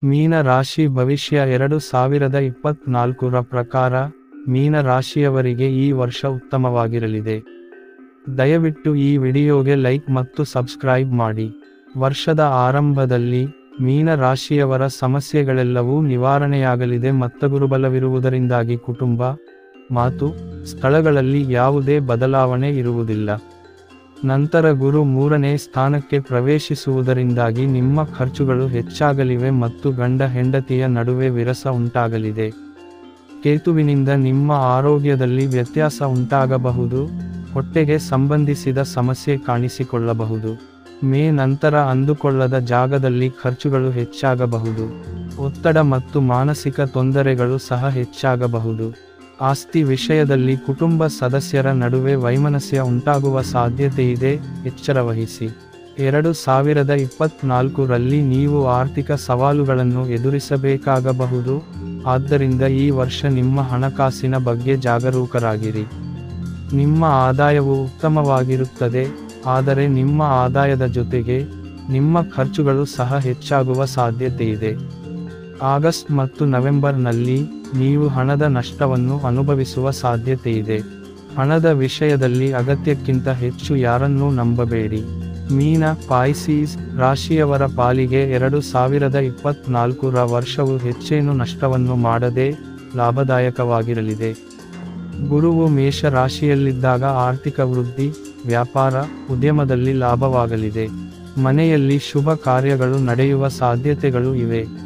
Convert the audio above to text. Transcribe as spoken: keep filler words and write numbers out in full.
ಮೀನ ರಾಶಿ ಭವಿಷ್ಯ ಎರಡು ಸಾವಿರದ ಇಪ್ಪತ್ನಾಲ್ಕರ ಪ್ರಕಾರ ಮೀನ ರಾಶಿಯವರಿಗೆ ಈ ವರ್ಷ ಉತ್ತಮವಾಗಿರಲಿದೆ. ದಯವಿಟ್ಟು ಈ ವಿಡಿಯೋಗೆ ಲೈಕ್ ಮತ್ತು ಸಬ್ಸ್ಕ್ರೈಬ್ ಮಾಡಿ. ವರ್ಷದ ಆರಂಭದಲ್ಲಿ ಮೀನ ರಾಶಿಯವರ ಸಮಸ್ಯೆಗಳೆಲ್ಲವೂ ನಿವಾರಣೆಯಾಗಲಿದೆ ಮತ್ತು ಗುರುಬಲವಿರುವುದರಿಂದಾಗಿ ಕುಟುಂಬ, ಮಾತು, ಸ್ಥಳಗಳಲ್ಲಿ ಯಾವುದೇ ಬದಲಾವಣೆ ಇರುವುದಿಲ್ಲ. ನಂತರ ಗುರು ಮೂರನೇ ಸ್ಥಾನಕ್ಕೆ ಪ್ರವೇಶಿಸುವುದರಿಂದಾಗಿ ನಿಮ್ಮ ಖರ್ಚುಗಳು ಹೆಚ್ಚಾಗಲಿವೆ ಮತ್ತು ಗಂಡ ಹೆಂಡತಿಯ ನಡುವೆ ವಿರಸ ಉಂಟಾಗಲಿದೆ. ಕೇತುವಿನಿಂದ ನಿಮ್ಮ ಆರೋಗ್ಯದಲ್ಲಿ ವ್ಯತ್ಯಾಸ ಉಂಟಾಗಬಹುದು, ಹೊಟ್ಟೆಗೆ ಸಂಬಂಧಿಸಿದ ಸಮಸ್ಯೆ ಕಾಣಿಸಿಕೊಳ್ಳಬಹುದು. ಮೇ ನಂತರ ಅಂದುಕೊಳ್ಳದ ಜಾಗದಲ್ಲಿ ಖರ್ಚುಗಳು ಹೆಚ್ಚಾಗಬಹುದು. ಒತ್ತಡ ಮತ್ತು ಮಾನಸಿಕ ತೊಂದರೆಗಳು ಸಹ ಹೆಚ್ಚಾಗಬಹುದು. ಆಸ್ತಿ ವಿಷಯದಲ್ಲಿ ಕುಟುಂಬ ಸದಸ್ಯರ ನಡುವೆ ವೈಮನಸ್ಯ ಉಂಟಾಗುವ ಸಾಧ್ಯತೆಯಿದೆ, ಎಚ್ಚರವಹಿಸಿ. ಎರಡು ಸಾವಿರದ ಇಪ್ಪತ್ನಾಲ್ಕರಲ್ಲಿ ನೀವು ಆರ್ಥಿಕ ಸವಾಲುಗಳನ್ನು ಎದುರಿಸಬೇಕಾಗಬಹುದು, ಆದ್ದರಿಂದ ಈ ವರ್ಷ ನಿಮ್ಮ ಹಣಕಾಸಿನ ಬಗ್ಗೆ ಜಾಗರೂಕರಾಗಿರಿ. ನಿಮ್ಮ ಆದಾಯವು ಉತ್ತಮವಾಗಿರುತ್ತದೆ, ಆದರೆ ನಿಮ್ಮ ಆದಾಯದ ಜೊತೆಗೆ ನಿಮ್ಮ ಖರ್ಚುಗಳು ಸಹ ಹೆಚ್ಚಾಗುವ ಸಾಧ್ಯತೆಯಿದೆ. ಆಗಸ್ಟ್ ಮತ್ತು ನವೆಂಬರ್ನಲ್ಲಿ ನೀವು ಹಣದ ನಷ್ಟವನ್ನು ಅನುಭವಿಸುವ ಸಾಧ್ಯತೆಯಿದೆ. ಹಣದ ವಿಷಯದಲ್ಲಿ ಅಗತ್ಯಕ್ಕಿಂತ ಹೆಚ್ಚು ಯಾರನ್ನೂ ನಂಬಬೇಡಿ. ಮೀನ ಪಾಯ್ಸಿಸ್ ರಾಶಿಯವರ ಪಾಲಿಗೆ ಎರಡು ಸಾವಿರದ ಇಪ್ಪತ್ನಾಲ್ಕರ ವರ್ಷವು ಹೆಚ್ಚೇನು ನಷ್ಟವನ್ನು ಮಾಡದೆ ಲಾಭದಾಯಕವಾಗಿರಲಿದೆ. ಗುರುವು ಮೇಷ ರಾಶಿಯಲ್ಲಿದ್ದಾಗ ಆರ್ಥಿಕ ವೃದ್ಧಿ, ವ್ಯಾಪಾರ, ಉದ್ಯಮದಲ್ಲಿ ಲಾಭವಾಗಲಿದೆ. ಮನೆಯಲ್ಲಿ ಶುಭ ಕಾರ್ಯಗಳು ನಡೆಯುವ ಸಾಧ್ಯತೆಗಳು ಇವೆ.